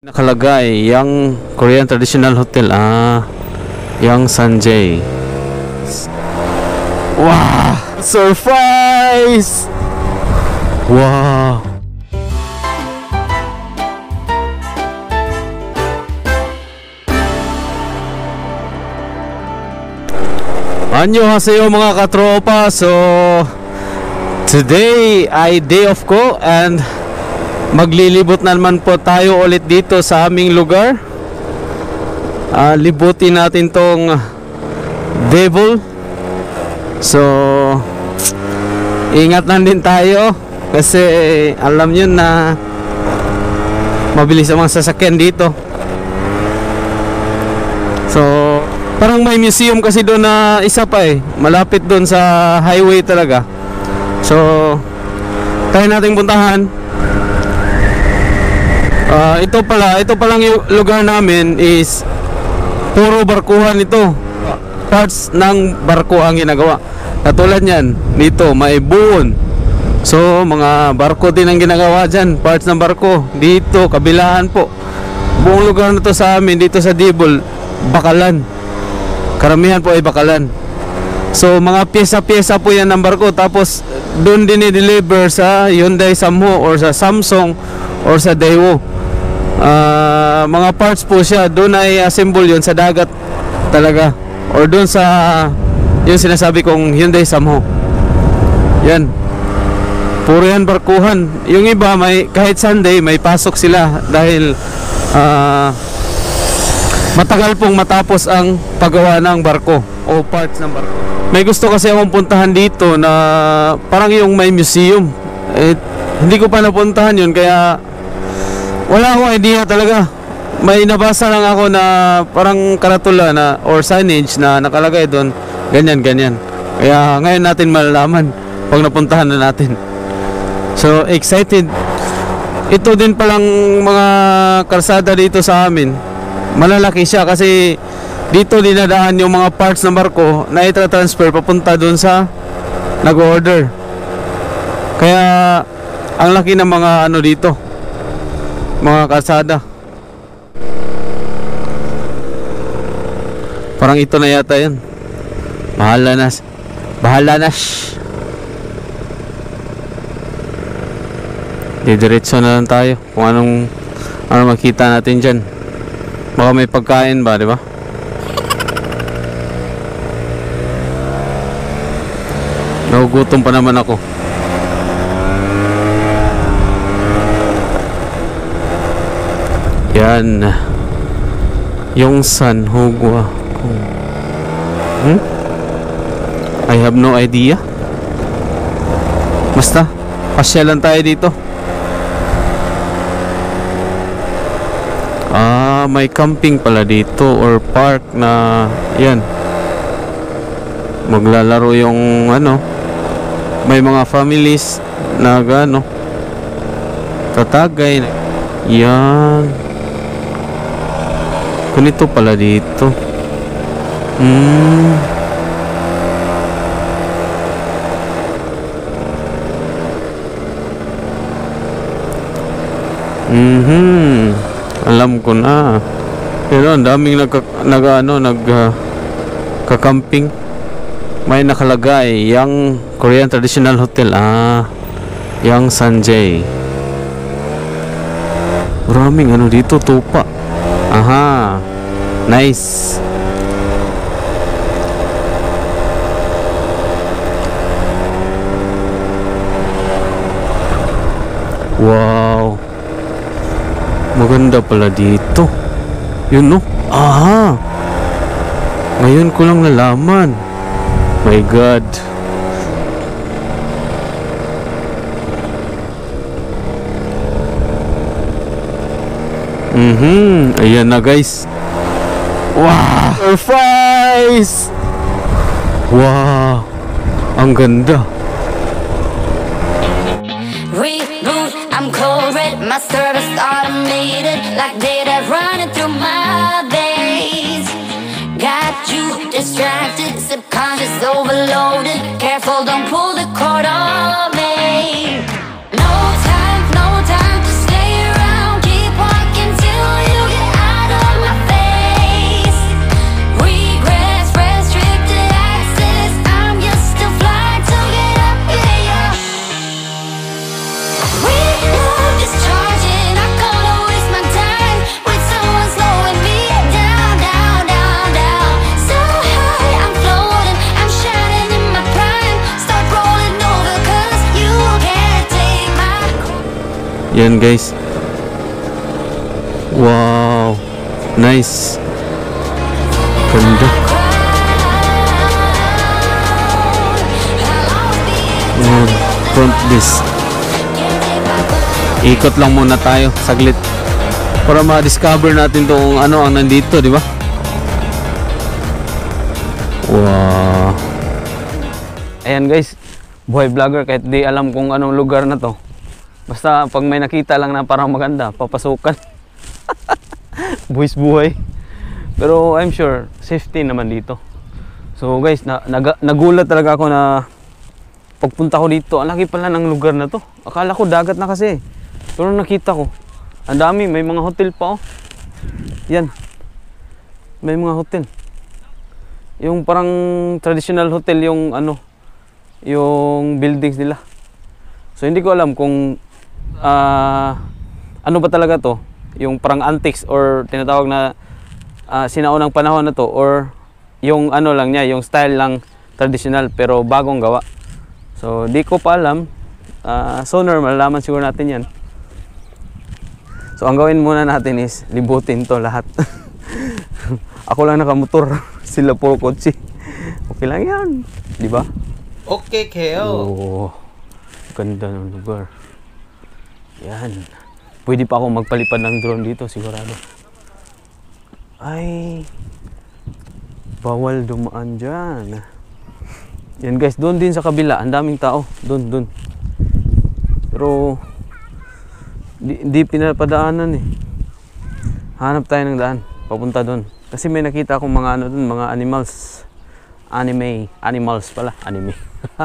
Nakalagay yung Korean traditional hotel. Yung Sanjay. Wow! Surprise! Wow! Annyeonghaseyo mga katropa. So today ay day off ko and maglilibot na naman po tayo ulit dito sa aming lugar. Libutin natin tong Devil. So ingat lang din tayo kasi alam nyo na mabilis ang mga sasakyan dito. So parang may museum kasi doon na isa pa malapit doon sa highway talaga. So tayo nating puntahan. Ito palang yung lugar namin is puro barkuhan ito. Parts ng barko ang ginagawa. Katulad yan, dito may buon. So mga barko din ang ginagawa dyan. Parts ng barko. Dito, kabilaan po. Buong lugar na to sa amin, dito sa Dibol, bakalan. Karamihan po ay bakalan. So mga pyesa-pyesa po yan ng barko. Tapos doon din i-deliver sa Hyundai Samho or sa Samsung or sa Daewoo. Mga parts po siya. Doon ay assemble yun sa dagat talaga. Or doon sa yung sinasabi kong Hyundai Samho. Yan. Puro yan barkuhan. Yung iba may kahit Sunday may pasok sila dahil matagal pong matapos ang paggawa ng barko o parts ng barko. May gusto kasi akong puntahan dito na parang yung may museum. Hindi ko pa napuntahan yun kaya wala akong idea talaga. May nabasa lang ako na parang karatula na or signage na nakalagay doon ganyan. Kaya ngayon natin malalaman pag napuntahan na natin. So excited. Ito din palang mga kalsada dito sa amin. Malalaki siya kasi dito dinadaan yung mga parts ng barko na itra-transfer papunta doon sa nag-order. Kaya ang laki ng mga ano dito, mga kalsada. Parang ito na yata yan. Bahala na. Didiretso na lang tayo kung ano makita natin dyan. Baka may pagkain ba, di ba? Nagugutom pa naman ako. Yan. Yung San Hugwa. I have no idea. Basta pasyalan tayo dito. May camping pala dito or park na yan. Maglalaro yung ano. May mga families na gano tatagay. Yan. Ganito pala dito. Alam ko na. Pero ang daming kakamping. May nakalagay yung Korean traditional hotel. Yung Sanjay. Maraming ano dito, tupa. Aha. Nice. Wow. Maganda pala dito. Yun no? Aha. Ngayon ko lang nalaman. My God. Ayan na guys. Wow. Surprise. Wow. Ang ganda. I'm cold red, my service automated, like data running through my veins. Got you distracted, subconscious overloaded. Careful, don't pull the cord on me. No time to stay around. Keep walking till Yan guys. Wow. Nice. Ganda. Yan. Front this. Ikot lang muna tayo saglit para ma-discover natin tong ano ang nandito, di ba? Wow. Ayan guys, buhay vlogger kahit di alam kung anong lugar na to. Basta pag may nakita lang na parang maganda, papasukan. Buwis-buhay. Pero I'm sure safety naman dito. So guys, nagulat talaga ako na pagpunta ko dito, ang laki pala ng lugar na to. Akala ko dagat na kasi. Pero nakita ko, ang dami, may mga hotel pa oh. Yan. May mga hotel. Yung parang traditional hotel yung ano, yung buildings nila. So hindi ko alam kung ano ba talaga to, yung parang antiques or tinatawag na sinaunang panahon na to, or yung ano lang niya, yung style lang traditional pero bagong gawa. So di ko pa alam. Sooner malalaman siguro natin yan. So ang gawin muna natin is libutin to lahat. Ako lang nakamotor, sila puro kotse. Okay lang yan, di ba? Okay, Keo. Oh, ganda ng lugar. Yan. Pwede pa ako magpalipad ng drone dito, sigurado. Ay, bawal dumaan dyan. Yan guys, doon din sa kabila, ang daming tao. Doon. Pero di pinapadaanan eh. Hanap tayo ng daan papunta doon. Kasi may nakita akong mga ano doon, mga animals. Animals pala, anime.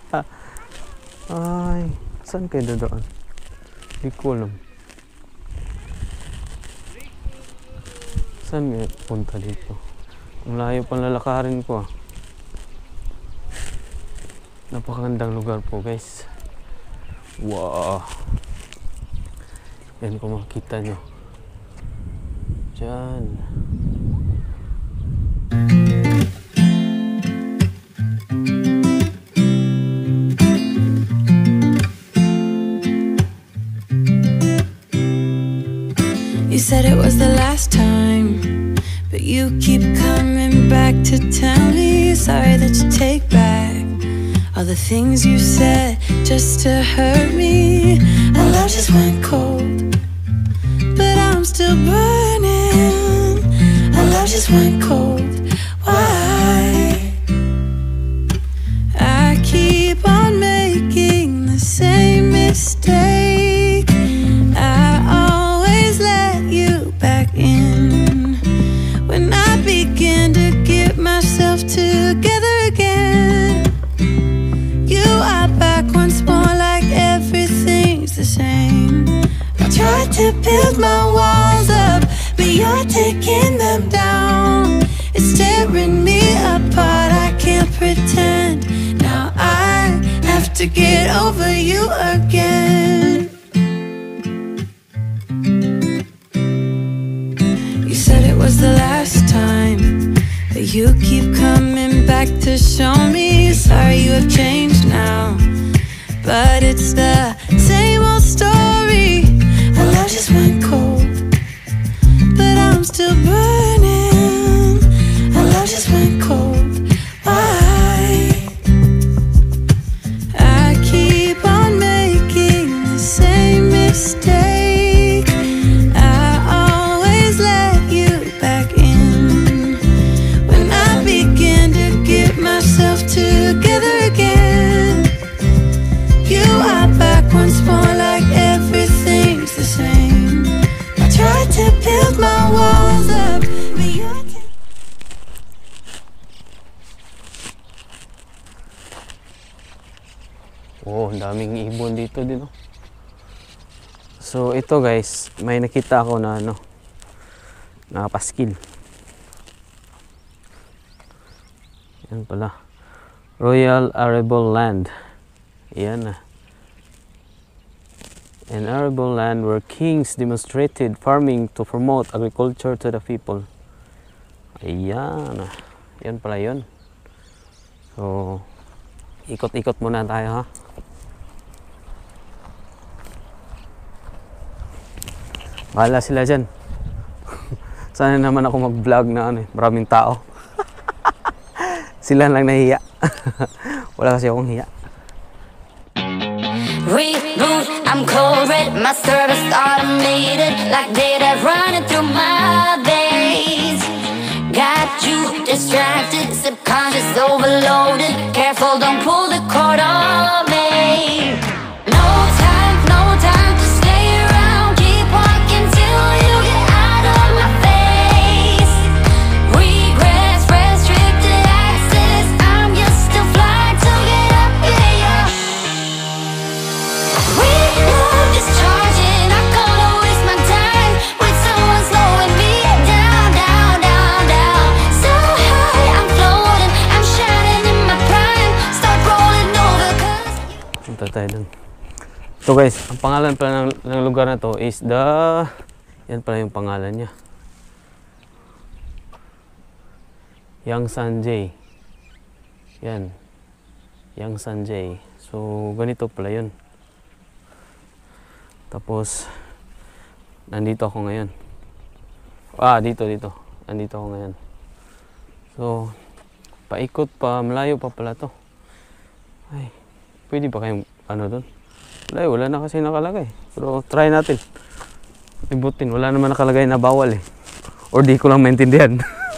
Ay, saan kayo dadaan? Di ko alam. Saan nga punta dito? Ang layo pang lalakarin ko ah. Napakagandang lugar po guys. Wow. Yan kung makikita nyo. Diyan. You said it was the last time, but you keep coming back to tell me sorry that you take back all the things you said just to hurt me. Our love just went cold, but I'm still burning. Our love just went cold. Why? I keep on making the same mistake. I always let you back in when I begin to get myself together again. You are back once more like everything's the same. I tried to build my walls up, but you're taking them down. It's tearing me apart, I can't pretend. Now I have to get over you again. You said it was the last time, but you keep coming back to show me sorry you have changed now. But it's the same old story. Our love just went cold, but I'm still burning. Our love just went cold. Why? I keep on making the same mistake. I always let you back in when I begin to get myself together again. You are back once more like everything's the same. I tried to build my walls up, but you're Oh, ang daming ibon dito din oh. So ito guys, may nakita ako na ano, nakapaskil. Yan pala, Royal Arable Land. Yan na. An arable land where kings demonstrated farming to promote agriculture to the people. Ayan. Yan pala yun. So, ikot-ikot muna tayo ha. Bahala sila dyan. Sana naman ako mag-vlog na ano, maraming tao. Sila lang nahiya. Wala kasi akong hiya. Reboot, I'm cold red, my service automated, like data running through my veins. Got you distracted, subconscious overloaded. Careful, don't pull the cord on me. No time to stay around. Keep walking till you get out of my face. Regrets, restricted access. I'm used to fly to get up in your. We love discharging. I'm gonna waste my time with someone slowing me down, down, down, down. So high, I'm floating. I'm shining in my prime. Start rolling over 'cause Punta tayo dun. So guys, ang pangalan pala ng lugar na to is yan pala yung pangalan niya. Yang Sanjay. Yan. Yang Sanjay. So ganito pala yun. Tapos nandito ako ngayon. Dito. Nandito ako ngayon. So paikot pa, malayo pa pala to. Ay, pwede ba kayong ano dun? Wala na kasi nakalagay. Pero try natin. Ibutin. Wala naman nakalagay na bawal eh. Or di ko lang maintindihan.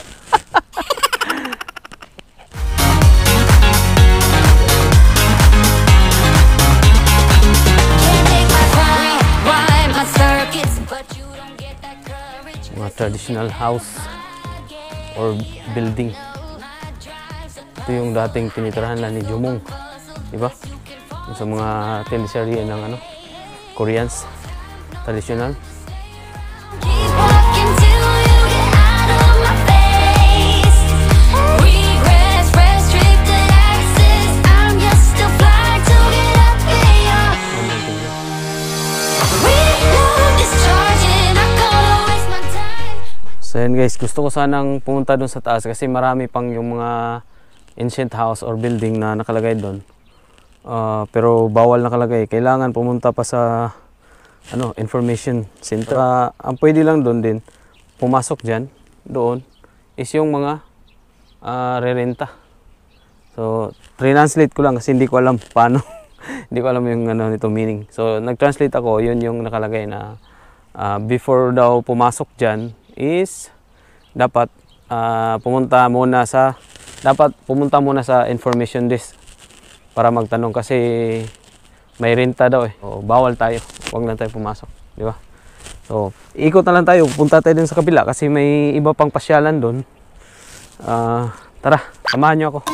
Mga traditional house or building. Ito yung dating tinitirahan lang ni Jumong. Diba? Sa mga teleserye ng Koreans, traditional. keep walking till you get out of my face. Regrets, restricted access. I'm used to fly to get up in your. We love discharging. I'm gonna waste my time. So yan guys, gusto ko sanang pumunta doon sa taas kasi marami pang yung mga ancient house or building na nakalagay doon. Pero bawal nakalagay. Kailangan pumunta pa sa information center. Ang pwede lang doon din, pumasok dyan, doon, is yung mga re-renta. So, translate ko lang kasi hindi ko alam paano. Hindi ko alam yung nito meaning. So, nag-translate ako, yun yung nakalagay na before daw pumasok dyan is dapat pumunta muna sa information desk para magtanong kasi may renta daw eh. O, bawal tayo. Huwag lang tayo pumasok, di ba? So, ikot na lang tayo. Punta tayo din sa kabila kasi may iba pang pasyalan doon. Tara, samahan niyo ako.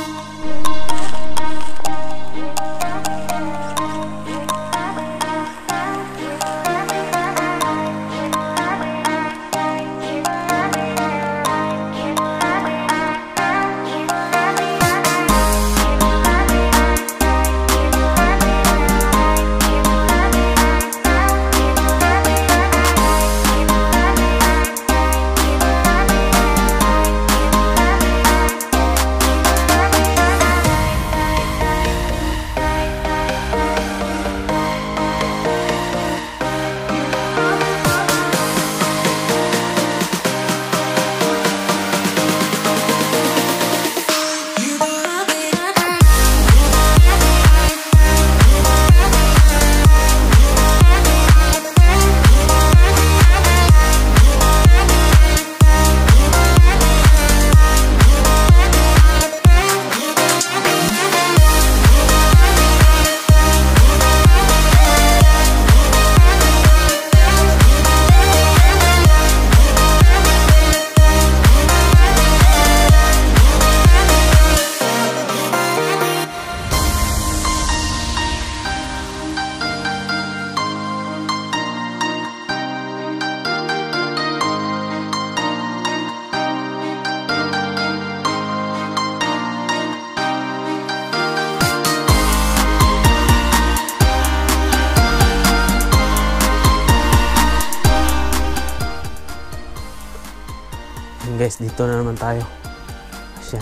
Guys, dito na naman tayo. Ayan.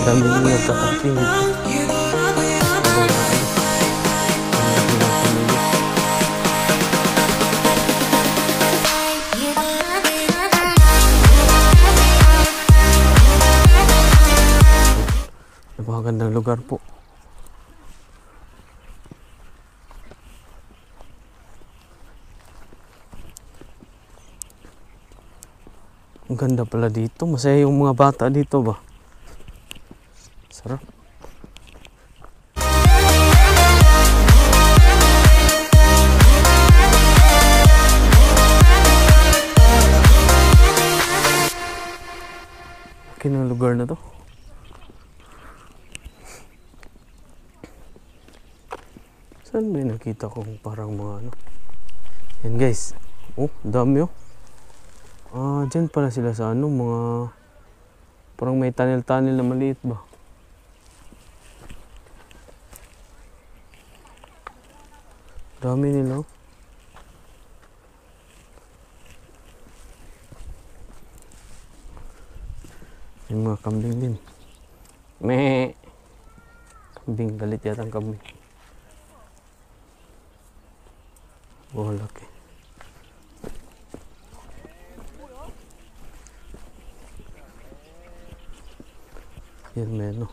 Dami nyo nagkakating. Napakagandang lugar po. Ang ganda pala dito. Masaya yung mga bata dito ba? Sarap. Okay ng lugar na to. Saan ba nakita ko parang mga ano? Yan guys. Oh, dami oh. Dyan pala sila sa ano, mga parang may tunnel-tunnel na maliit ba? Dami nila oh. Yung mga kambing din. Meh! Kambing, galit yata ang kambing. Oh, laki. Yan meron.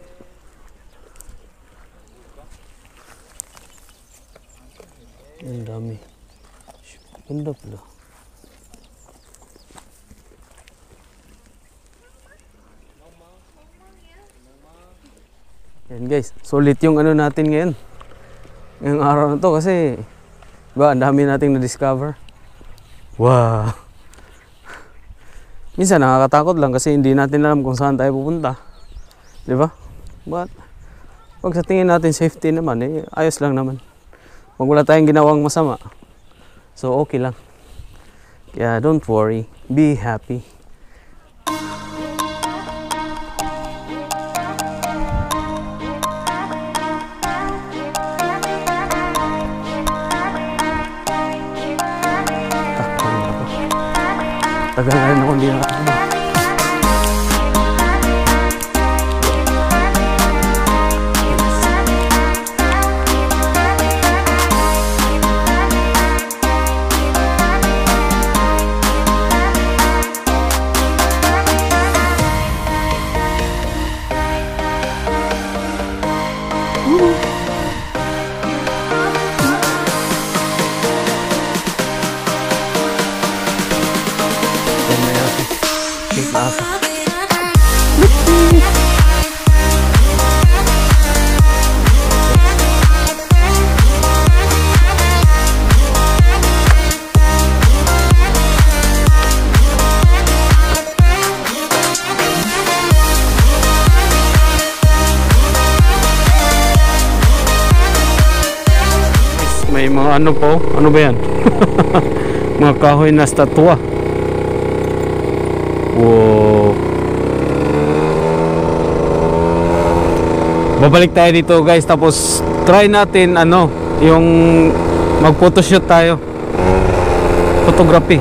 Ang dami. Ganda pala. Yan guys, sulit yung ano natin ngayon. Ngayong araw na to kasi diba, ang dami nating na-discover. Wow! Minsan nakakatakot lang kasi hindi natin alam kung saan tayo pupunta. Diba? But pag sa tingin natin safety naman, ayos lang naman. Huwag wala tayong ginawang masama. So okay lang. Kaya don't worry. Be happy. Tagal na rin ako hindi nakatakbo. May mga ano po, ano ba yan? Mga kahoy na statwa. Wow. Babalik tayo dito guys, tapos try natin ano, yung mag photoshoot tayo. Photography.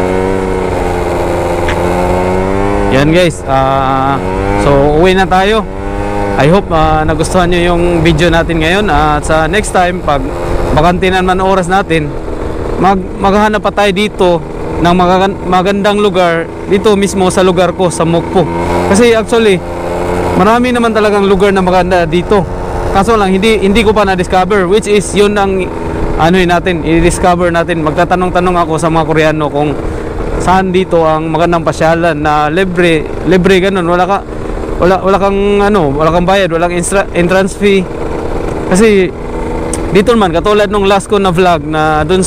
Yan guys, so uwi na tayo. I hope nagustuhan nyo yung video natin ngayon. At sa next time, pag bakantinan man oras natin, maghahanap pa tayo dito ng magandang lugar dito mismo sa lugar ko sa Mokpo. Kasi actually marami naman talagang lugar na maganda dito, kaso lang hindi ko pa na-discover, which is yun ang natin, i-discover natin. Magtatanong-tanong ako sa mga Koreano kung saan dito ang magandang pasyalan na libre ganun, wala kang bayad, walang entrance fee. Kasi dito naman, katulad nung last ko na vlog na doon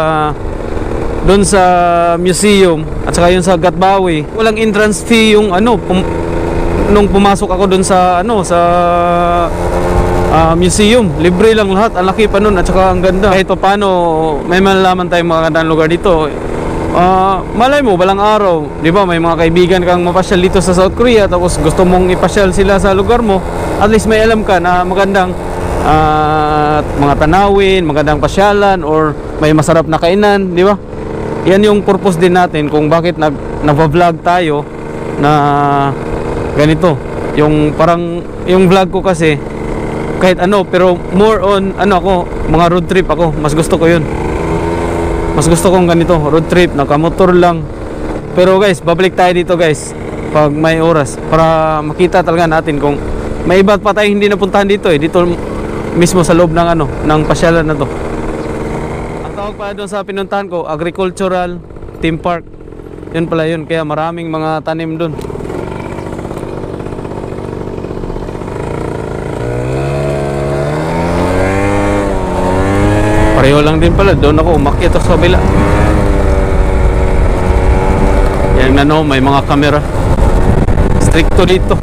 sa museum at saka yun sa Gatbawi, walang entrance fee yung nung pumasok ako doon sa museum, libre lang lahat. Ang laki pa nun at saka ang ganda. Kahit paano may malalaman tayong magandang lugar dito. Malay mo balang araw, di ba, may mga kaibigan kang mapasyal dito sa South Korea, tapos gusto mong ipasyal sila sa lugar mo, at least may alam ka na magandang mga tanawin, magandang pasyalan, or may masarap na kainan, di ba? Yan yung purpose din natin kung bakit nagva-vlog tayo na ganito. Yung parang yung vlog ko kasi kahit ano, pero more on ano ako, mga road trip ako. Mas gusto ko yun. Mas gusto kong ganito, road trip, nakamotor lang. Pero guys, babalik tayo dito guys pag may oras para makita talaga natin kung may iba pa tayong hindi napuntahan dito eh. Dito mismo sa loob ng ano, ng pasyalan na to. Ang tawag pala doon sa pinuntahan ko, agricultural theme park. Yun pala yun, kaya maraming mga tanim doon. Pareho lang din pala, doon ako umakyat sa kabila. Yan ano, may mga camera. Stricto dito.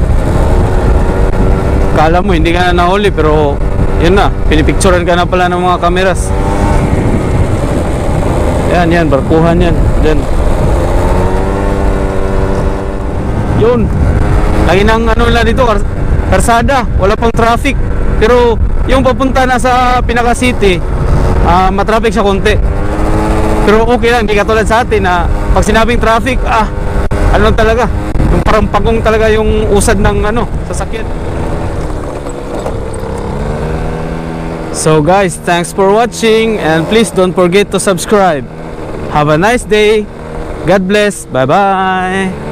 Kala mo hindi ka na nahuli, pero yun na, pinipicturean ka na pala ng mga kameras. Yan, barkuhan yan. Yan. Yun. Lagi ng ano lang dito, karsada, wala pang traffic. Pero yung papunta na sa Pinaka City, matraffic siya konti. Pero okay lang, hindi katulad sa atin na pag sinabing traffic, ano talaga, yung parang pagong talaga yung usad ng ano, sasakyan. So guys, thanks for watching and please don't forget to subscribe. Have a nice day. God bless. Bye bye.